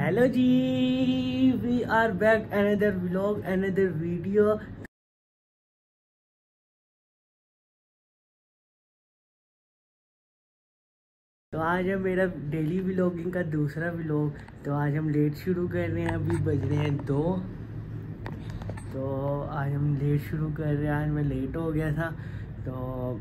Hello जी, we are back another vlog another video. तो आज है मेरा डेली व्लॉगिंग का दूसरा व्लॉग। तो आज हम लेट शुरू कर रहे हैं, अभी बज रहे हैं 2। तो आज हम लेट शुरू कर रहे हैं, आज मैं लेट हो गया था। तो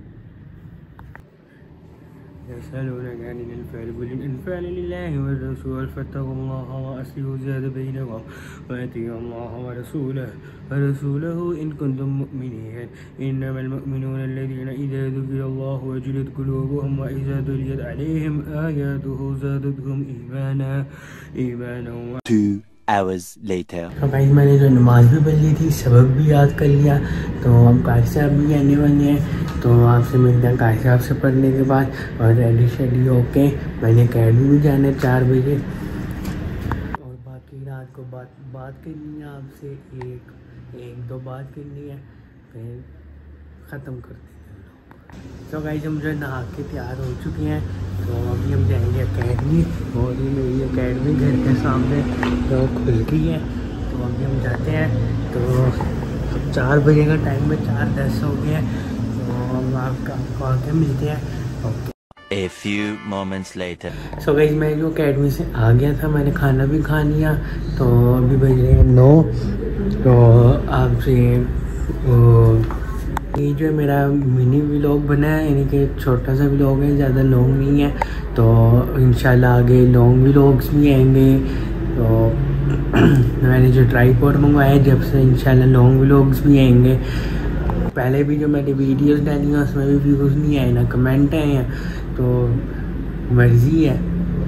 hours later. तो भाई मैंने जो नमाज भी पढ़ ली थी, सबक भी याद कर लिया। तो हम कारी साहब भी आने वाले हैं, तो आपसे मिलते हैं कारी साहब से पढ़ने के बाद। और रेडी शेडी होके मैंने अकेडमी भी जाना है 4 बजे। और बाकी रात को बात करनी है आपसे, एक दो बात करनी है, फिर ख़त्म कर देंगे। तो गाइस हम जो नहा के तैयार हो चुके हैं, तो अभी हम जाएंगे अकेडमी। और ये मेरी अकेडमी घर के सामने तो खुल गई है, तो अभी हम जाते हैं। तो 4 बजे का टाइम है, 4:10 हो गया है। तो हम आपको आके मिलते हैं। Okay. A few moments later. So guys मैं जो अकेडमी से आ गया था, मैंने खाना भी खा लिया। तो अभी बज रहे हैं 9। तो आपसे ये जो मेरा मिनी व्लॉग बना है, यानी कि छोटा सा व्लॉग है, ज़्यादा लॉन्ग नहीं है। तो इंशाल्लाह आगे लॉन्ग व्लॉग्स भी आएंगे। तो मैंने जो ट्राईपॉड मंगवाया है, जब से इंशाल्लाह लॉन्ग व्लॉग्स भी आएंगे। पहले भी जो मैंने वीडियोस डाली हैं उसमें भी व्यूज़ नहीं आए, ना कमेंट आए हैं, तो मर्ज़ी है।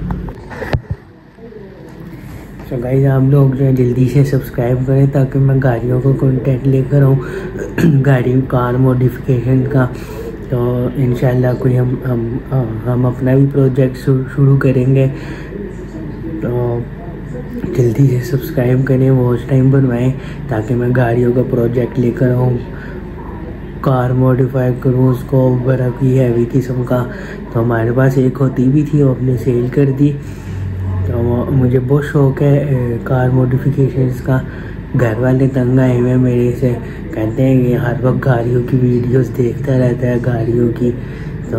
तो गाइस आप लोग जो है जल्दी से सब्सक्राइब करें, ताकि मैं गाड़ियों को कंटेंट लेकर आऊँ, गाड़ी कार मॉडिफिकेशन का। तो इंशाल्लाह कोई हम अपना भी प्रोजेक्ट शुरू करेंगे। तो जल्दी से सब्सक्राइब करें, वॉच टाइम बनवाएं, ताकि मैं गाड़ियों का प्रोजेक्ट लेकर आऊँ, कार मॉडिफाई करूँ उसको, बड़ा की हैवी किस्म का। तो हमारे पास एक होती भी थी, वो अपने सेल कर दी। तो मुझे बहुत शौक़ है कार मॉडिफिकेशंस का। घर वाले तंग आए हुए मेरे से, कहते हैं कि हर वक्त गाड़ियों की वीडियोस देखता रहता है गाड़ियों की। तो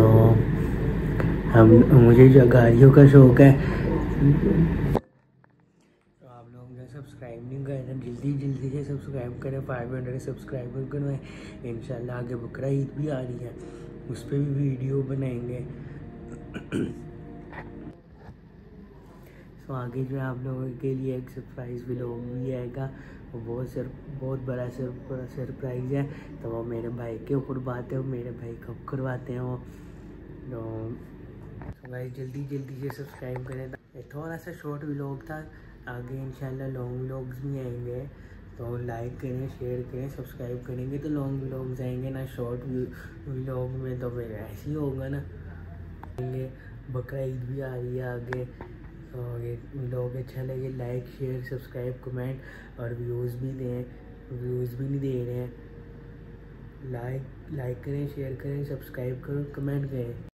मुझे जो गाड़ियों का शौक़ है। तो आप लोग जो सब्सक्राइब नहीं कर रहे, जल्दी से सब्सक्राइब करें, 500 सब्सक्राइबर करवाएं। इंशाल्लाह आगे बकरा ईद भी आ रही है, उस पर भी वीडियो बनाएंगे। तो आगे जो है आप लोगों के लिए एक सरप्राइज़ व्लॉग भी आएगा, वो बहुत बड़ा सरप्राइज़ है। तो वो मेरे भाई के ऊपर बात है, वो मेरे भाई कब करवाते हैं वो। तो भाई जल्दी से सब्सक्राइब करें। थोड़ा सा शॉर्ट व्लॉग था, आगे इंशाल्लाह लॉन्ग व्लॉग्स भी आएंगे। तो लाइक करें, शेयर करें, सब्सक्राइब करेंगे तो लॉन्ग व्लॉग्स आएंगे ना। शॉर्ट व्लॉग में तो फिर ऐसे ही होगा ना। बकरा ईद भी आ रही है आगे। तो ये व्लॉग अच्छा लगे, लाइक शेयर सब्सक्राइब कमेंट और व्यूज़ भी दें। व्यूज़ भी नहीं दे रहे हैं। लाइक करें, शेयर करें, सब्सक्राइब करें, कमेंट करें।